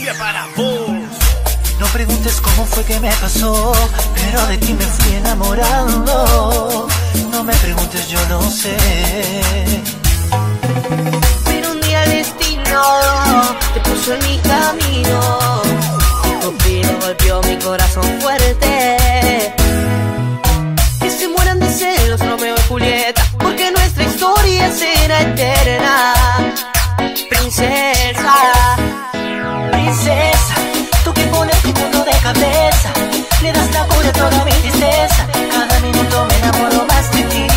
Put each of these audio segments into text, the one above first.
para vos. No preguntes cómo fue que me pasó, pero de ti me fui enamorando. No me preguntes, yo no sé. Pero un día el destino te puso en mi camino. Cupido golpeó mi corazón fuerte. Que se mueran de celos Romeo y Julieta, porque nuestra historia será eterna. Princesa, princesa, tú que pones mi mundo de cabeza, le das la cura a toda mi tristeza. Cada minuto me enamoro más de ti.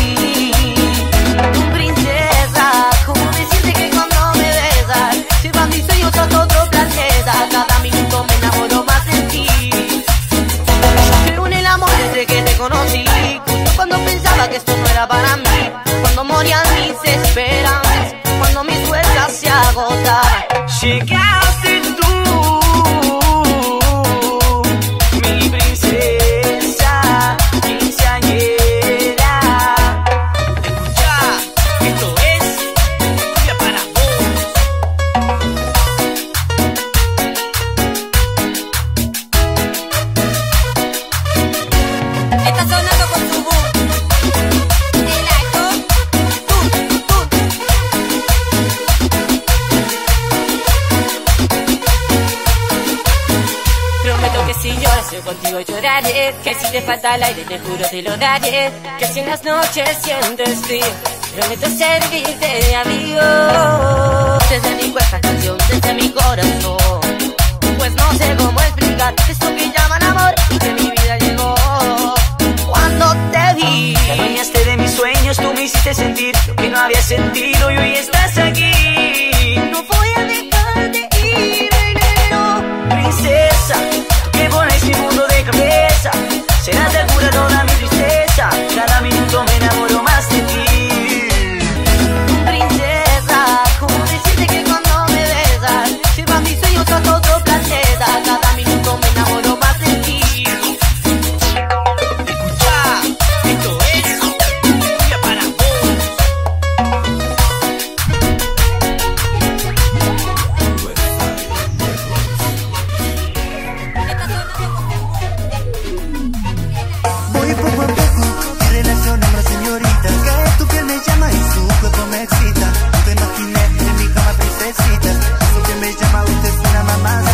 Princesa, ¿cómo decirte que cuando me besas se van mis sueños a otro planeta? Cada minuto me enamoro más de ti. Creo en el amor desde que te conocí, justo cuando pensaba que esto no era para mí, cuando morían mis esperanzas, cuando mis fuerzas se agotaban. Llegaste tú, mi princesa quinceañera. Escucha, esto es cumbia para vos. Está sonando con tu boom. Prometo que si lloras yo contigo lloraré, que si te falta el aire te juro te lo daré, que si en las noches sientes frío prometo servirte de amigo. Desde mi cuesta canción, desde mi corazón, pues no sé cómo explicar esto que llaman amor y que mi vida llegó cuando te vi. Te adueñaste de mis sueños, tú me hiciste sentir lo que no había sentido y hoy estás aquí. No voy a dejarte ir, no. Princesa, tú que pones mi mundo de cabeza, serás la cura a toda mi tristeza. Cada minuto me enamoro más de ti. Princesa, ¿cómo decirte que cuando me besas se van mis sueños a otro planeta? Cada minuto me enamoro más de ti. Escucha, esto es cumbia para vos. Voy poco a poco, mi relación una señorita, que tu piel me llama y su cuerpo me excita. Te imaginé en mi cama princesita, eso que me llama usted es una mamá.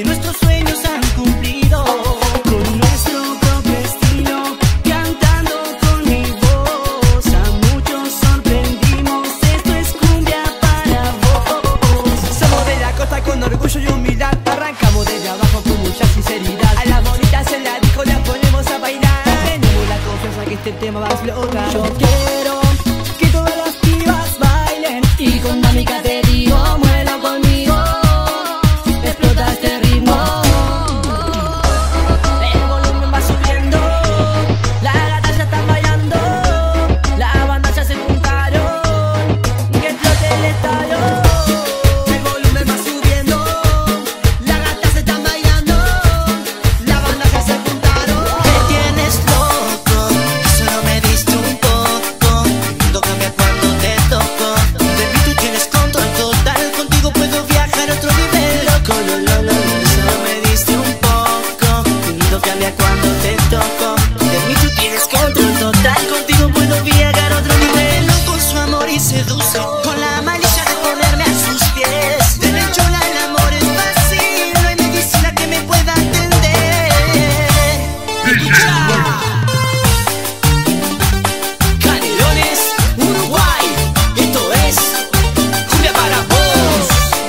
que nuestros sueños han cumplido. Con nuestro propio estilo, cantando con mi voz, a muchos sorprendimos, esto es cumbia para vos. Somos de la costa con orgullo y humildad, arrancamos desde abajo con mucha sinceridad. A las bonitas en la disco las ponemos a bailar, tenemos la confianza que este tema va a explotar. Yo quiero que todas las pibas bailen y con Mamica te digo, muévelo conmigo, explota este ritmo. El volumen va subiendo, las gatas ya están bailando, las bandas ya se juntaron, que explote el estadio. El volumen va subiendo, las gatas están bailando, las bandas ya se juntaron. Me tienes loco, solo me diste un poco, todo cambia cuando te toco. De mí tú tienes control total, contigo puedo viajar a otro nivel. Loco, lo, solo me diste un poco, todo cambia cuando te toco. De mí tú tienes control total, contigo puedo viajar a otro nivel. Loco su amor y seduce, con la malicia de ponerme a sus pies. De hecho el amor es fácil, no hay medicina que me pueda entender. Canelones, Uruguay, esto es cumbia para vos.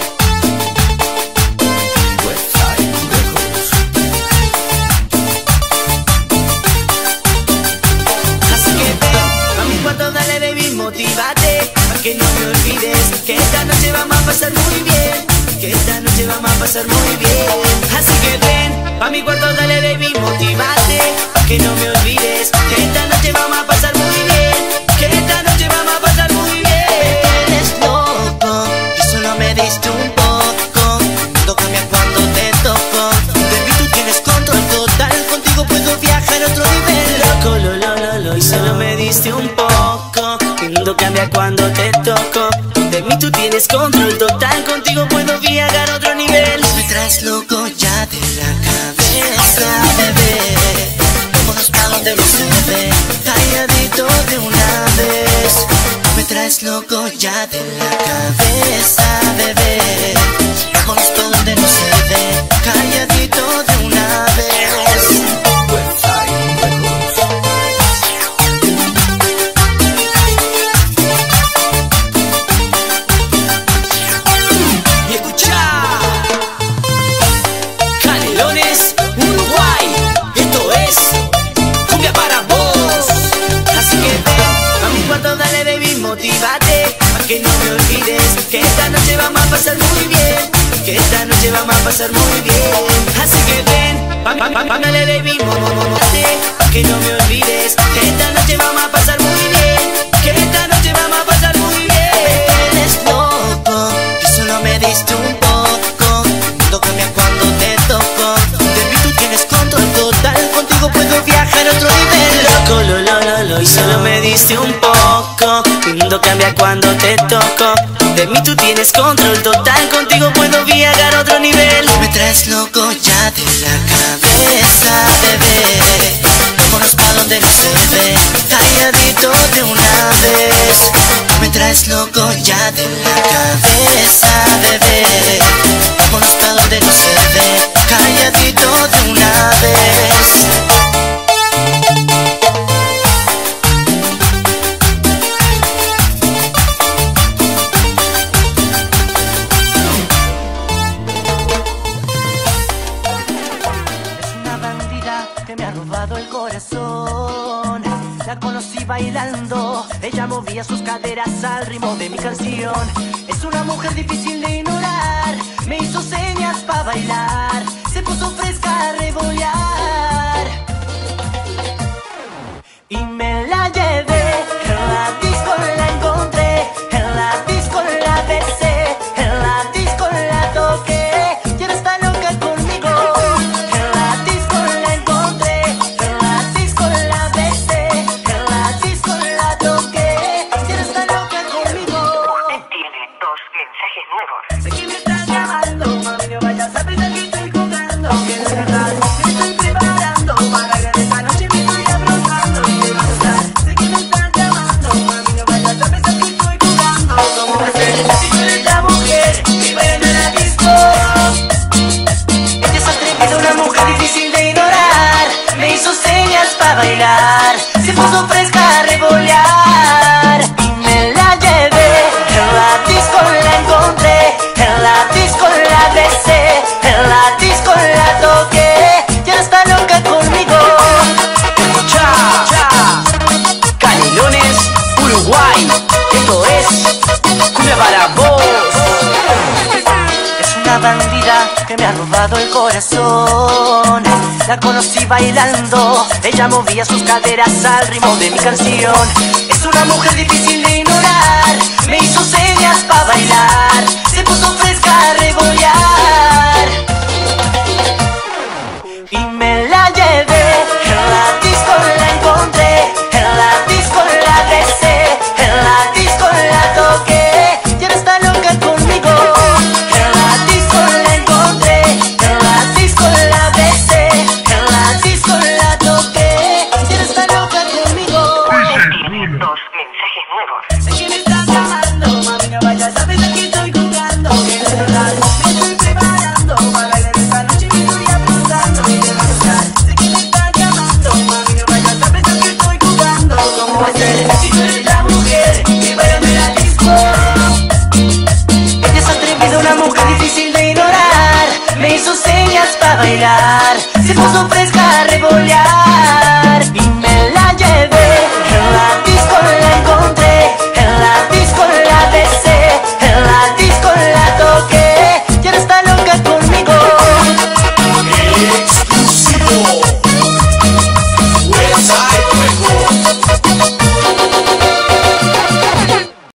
Así que ven a mi cuarto, dale baby, motívate, pa' que no me olvides que esta noche vamos a pasar muy bien, que esta noche vamos a pasar muy bien. Así que ven a mi cuarto, dale baby, motívate, pa' que no me olvides que esta noche vamos a pasar muy bien, que esta noche vamos a pasar muy bien. Eres loco y solo me diste un poco, todo cambia cuando te toco. De mí tú tienes control total, contigo puedo viajar a otro nivel. Loco, lo, y solo me diste un poco, el mundo cambia cuando te toco. De mí tú tienes control total, contigo puedo viajar a otro nivel. Me traes loco ya de la cabeza, bebé. Vámonos pa' donde no se ve, calladito de una vez. Me traes loco ya de la cabeza, bebé. Vámonos pa' donde no se ve, calladito de una vez. Y escucha, Canelones, Uruguay, esto es cumbia para vos. Así que ven a mi cuarto, dale baby, motívate, pa' que no me olvides que esta noche vamos a pasar muy bien, que esta noche vamos a pasar muy bien. Así que ven, dale baby, motívate, pa' que no me olvides que esta noche vamos a pasar muy bien, que esta noche vamos a pasar muy bien. Eres loco y solo me diste un poco, todo cambia cuando te toco. De mí tú tienes control total, contigo puedo viajar a otro nivel. Loco, lo, y solo me diste un poco, el mundo cambia cuando te toco. De mí tú tienes control total, contigo puedo viajar a otro nivel. Me traes loco ya de la cabeza, bebé. Vámonos pa' donde no se ve, calladito de una vez. Me traes loco ya de la cabeza, bebé. Vámonos pa' donde no se ve, calladito de una vez. Es una bandida que me ha robado el corazón. La conocí bailando, ella movía sus caderas al ritmo de mi canción. Es una mujer difícil de ignorar, me hizo señas pa' bailar, se puso fresca a rebollar. Y me la llevé, en la disco la encontré, en la disco la besé, en la disco la toqué, y ahora está loca conmigo. En la disco la encontré, en la disco la besé, en la disco la toqué, y ahora está loca conmigo. Tiene dos mensajes nuevos. Sé que me estás llamando, mami, no vayas a pensar que estoy jugando, que me ha robado el corazón. La conocí bailando, ella movía sus caderas al ritmo de mi canción. Es una mujer difícil de ignorar, me hizo señas para bailar, se puso fresca a rebollar. Y me la llevé, en la disco la encontré, en la disco la besé, en la disco la toqué, y ahora está loca conmigo. En la disco la encontré, en la disco la besé, en la disco la toqué, y ahora está loca conmigo. Dos mensajes nuevos. Sé que me estás llamando, mami, no vayas, sabes a que estoy jugando. Que de verdad me estoy preparando para bailar esta noche que estoy apuntando y te va a gustar. Sé que me estás llamando, mami, no vayas, sabes a que estoy jugando. ¿Cómo va a ser si tú eres la mujer que baila en la disco? Ella es atrevida, una mujer difícil de ignorar, me hizo señas para bailar, se puso fresca a rebollar.